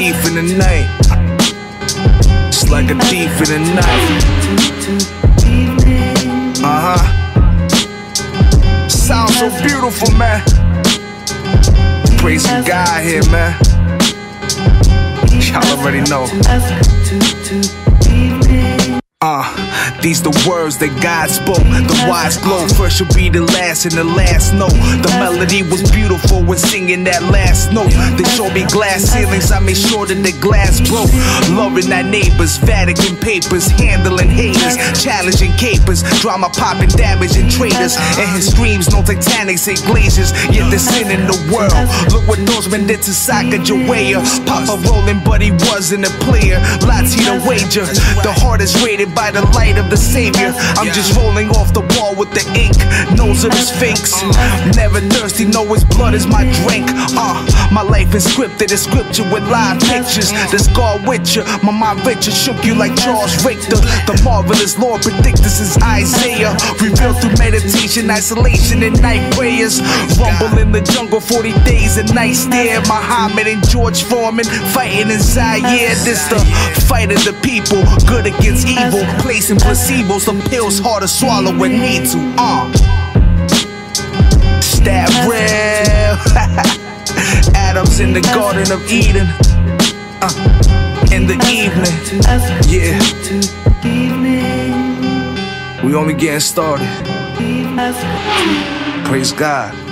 thief in the night. It's like a thief in the night. Sounds so beautiful, man. Praise to God here, man. Y'all already know. These the words that God spoke. The wise glow, first shall be the last and the last note. The melody was beautiful when singing that last note. They showed me glass ceilings, I made sure that the glass broke. Loving our neighbors, Vatican papers, handling haters, challenging capers, drama popping, damaging traitors. And his streams, no Titanics and glaciers, yet the sin in the world. Look what those men did to Sacagawea. Papa rolling, but he wasn't a player. Lots he to wager. The heart is rated by the light of the Savior. I'm just rolling off the wall with the ink, nose of the Sphinx. Never thirsty, know his blood is my drink. My life is scripted, it's scripture with live pictures. That's God with you, my mind richer, shook you like Charles Richter. The marvelous Lord predictors is Isaiah, revealed through meditation, isolation, and night prayers. Rumble in the jungle, 40 days and nights there. Muhammad and George Foreman fighting in Zaire. This the fight of the people, good against evil, placing placebos, some pills hard to swallow when need to. Stab real. Adam's in the Garden of Eden. In the evening. Yeah. We only getting started. Praise God.